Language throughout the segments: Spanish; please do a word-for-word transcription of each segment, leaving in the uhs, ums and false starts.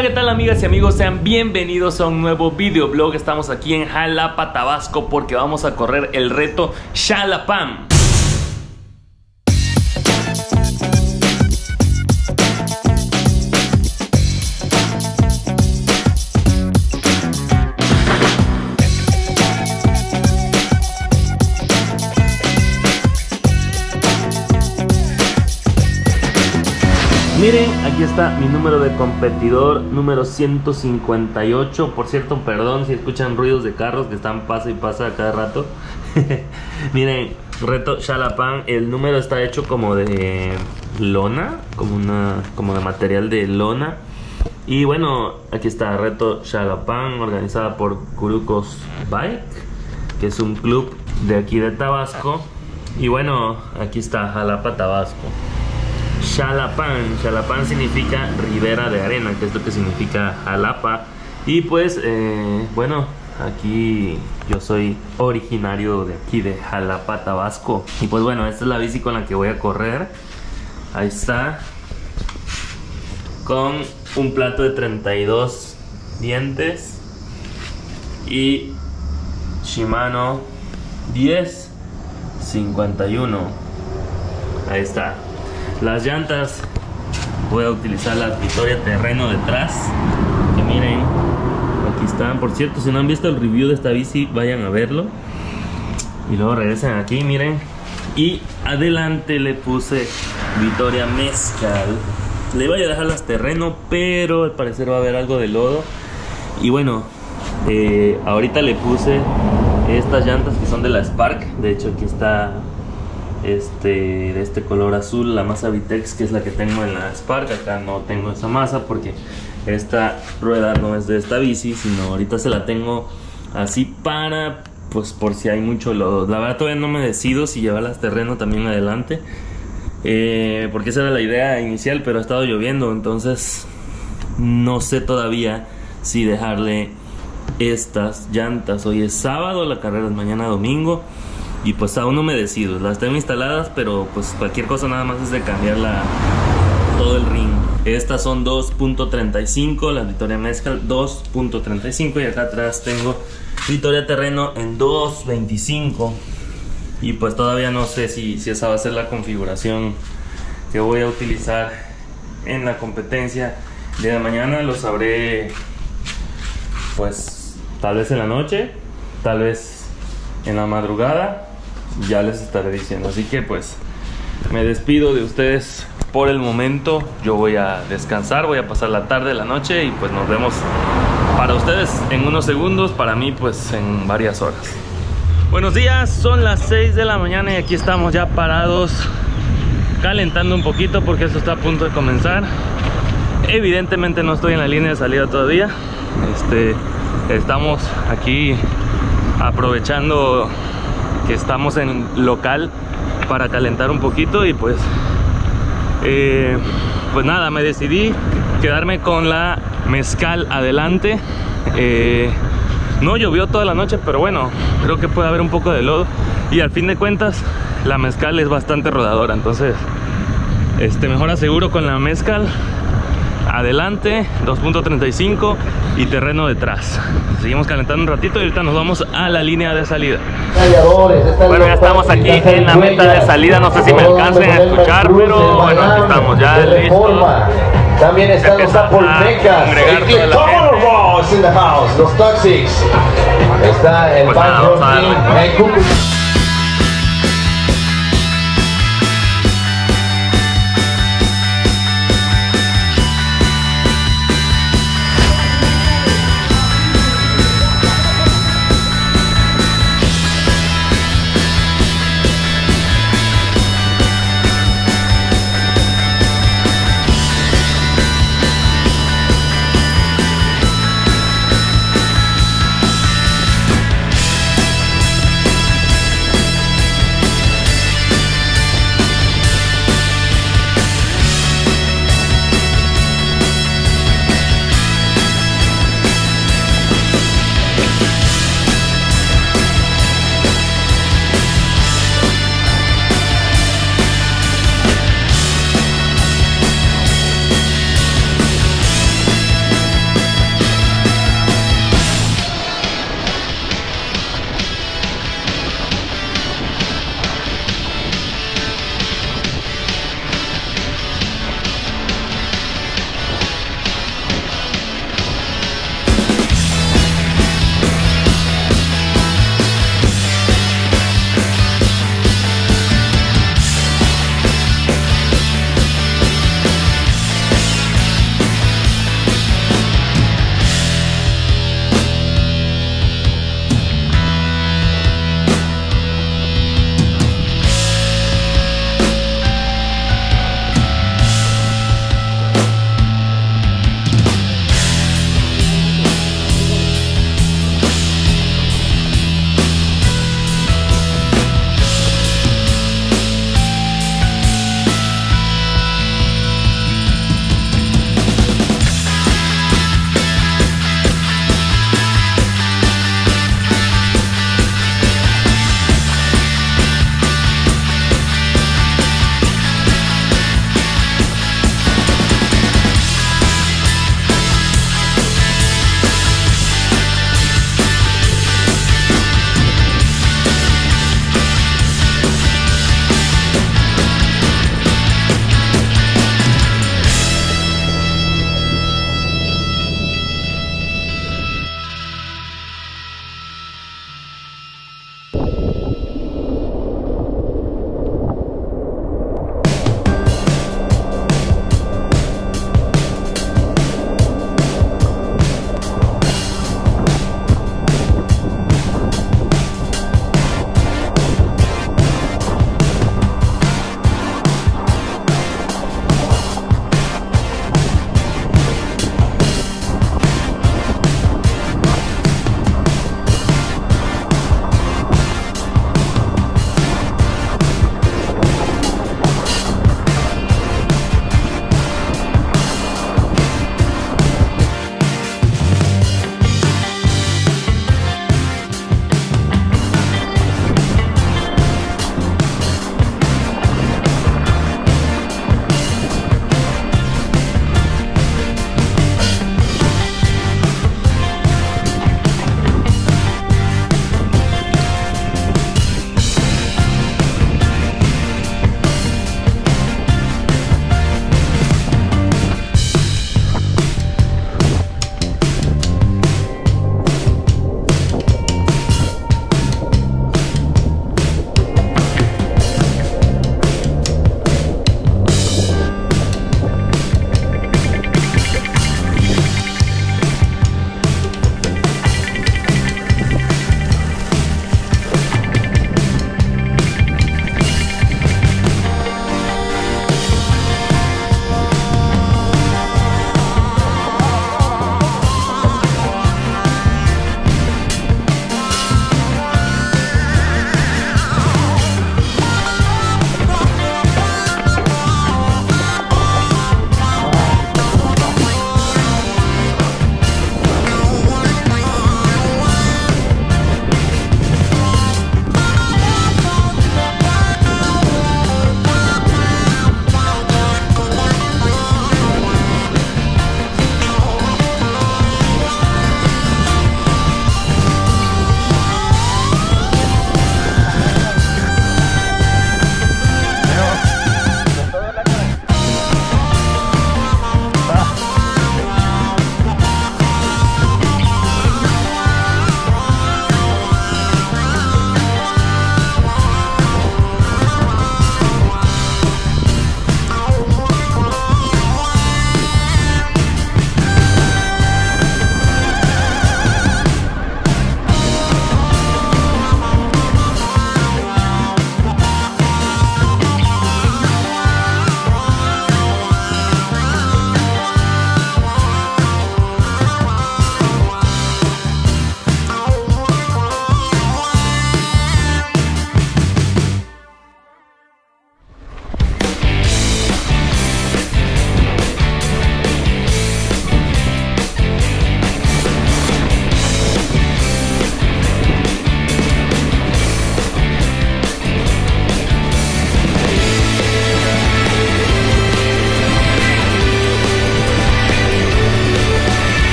Hola, ¿qué tal amigas y amigos? Sean bienvenidos a un nuevo videoblog. Estamos aquí en Jalapa, Tabasco, porque vamos a correr el reto Xalapán. Miren, aquí está mi número de competidor, número ciento cincuenta y ocho. Por cierto, perdón si escuchan ruidos de carros que están pasa y pasa a cada rato. Miren, reto Xalapán, el número está hecho como de lona, como, una, como de material de lona. Y bueno, aquí está, reto Xalapán, organizada por Curucos Bike, que es un club de aquí de Tabasco. Y bueno, aquí está, Jalapa, Tabasco. Xalapán, Xalapán significa ribera de arena, que es lo que significa Jalapa. Y pues, eh, bueno, aquí yo soy originario de aquí, de Jalapa, Tabasco. Y pues bueno, esta es la bici con la que voy a correr. Ahí está. Con un plato de treinta y dos dientes. Y Shimano diez cincuenta y uno. Ahí está. Las llantas, voy a utilizar las Victoria Terreno detrás, que miren, aquí están. Por cierto, si no han visto el review de esta bici, vayan a verlo. Y luego regresan aquí, miren. Y adelante le puse Victoria Mezcal. Le voy a dejar las Terreno, pero al parecer va a haber algo de lodo. Y bueno, eh, ahorita le puse estas llantas que son de la Spark. De hecho, aquí está este de este color azul, la masa Vitex, que es la que tengo en la Spark. Acá no tengo esa masa porque esta rueda no es de esta bici, sino ahorita se la tengo así para, pues por si hay mucho lodo. La verdad todavía no me decido si llevarlas Terreno también adelante, eh, porque esa era la idea inicial, pero ha estado lloviendo, entonces no sé todavía si dejarle estas llantas. Hoy es sábado, la carrera es mañana domingo. Y pues aún no me decido, las tengo instaladas, pero pues cualquier cosa nada más es de cambiar la, todo el ring. Estas son dos punto treinta y cinco, la Victoria Mezcal dos punto treinta y cinco, y acá atrás tengo Victoria Terreno en dos punto veinticinco. Y pues todavía no sé si, si esa va a ser la configuración que voy a utilizar en la competencia de la mañana. Lo sabré pues tal vez en la noche, tal vez en la madrugada. Ya les estaré diciendo. Así que pues me despido de ustedes por el momento. Yo voy a descansar, voy a pasar la tarde, la noche, y pues nos vemos para ustedes en unos segundos, para mí pues en varias horas. Buenos días, son las seis de la mañana y aquí estamos ya parados, calentando un poquito porque esto está a punto de comenzar. Evidentemente no estoy en la línea de salida todavía. Este, estamos aquí aprovechando que estamos en local para calentar un poquito. Y pues eh, pues nada, me decidí quedarme con la Mezcal adelante. eh, no llovió toda la noche, pero bueno, creo que puede haber un poco de lodo, y al fin de cuentas la Mezcal es bastante rodadora, entonces este, mejor aseguro con la Mezcal adelante, dos punto treinta y cinco, y Terreno detrás. Seguimos calentando un ratito y ahorita nos vamos a la línea de salida. Bueno, ya estamos aquí en la meta de salida. No sé si me alcancen a escuchar, pero bueno, aquí estamos ya listos. También están los Apolmecas, los Toxics. Está el Bike Rocking.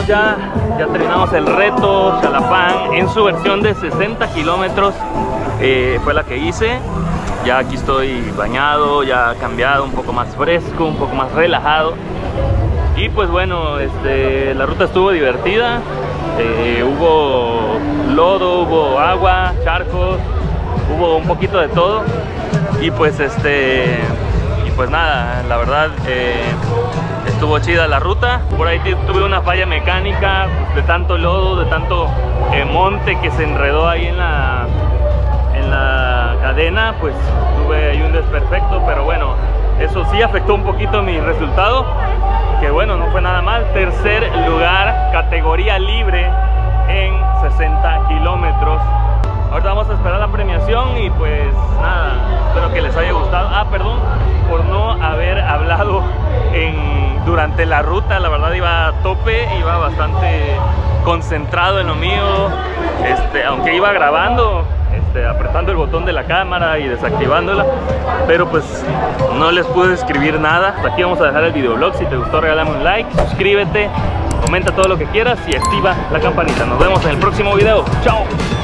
ya, ya terminamos el reto Xalapán en su versión de sesenta kilómetros. Eh, fue la que hice. Ya aquí estoy bañado, ya cambiado, un poco más fresco, un poco más relajado. Y pues bueno, este, la ruta estuvo divertida. Eh, hubo lodo, hubo agua, charcos, hubo un poquito de todo. Y pues este, y pues nada, la verdad eh, estuvo chida la ruta. Por ahí tuve una falla mecánica pues, de tanto lodo, de tanto eh, monte que se enredó ahí en la, en la cadena. Pues tuve ahí un desperfecto, pero bueno, eso sí afectó un poquito mi resultado. Que bueno, no fue nada mal. Tercer lugar, categoría libre en sesenta kilómetros. Ahorita vamos a esperar la premiación y pues nada, espero que les haya gustado. Ah, perdón por no haber hablado en, durante la ruta. La verdad iba a tope, iba bastante concentrado en lo mío. Este, aunque iba grabando, este, apretando el botón de la cámara y desactivándola, pero pues no les pude escribir nada. Hasta aquí vamos a dejar el videoblog. Si te gustó, regálame un like, suscríbete, comenta todo lo que quieras y activa la campanita. Nos vemos en el próximo video. ¡Chao!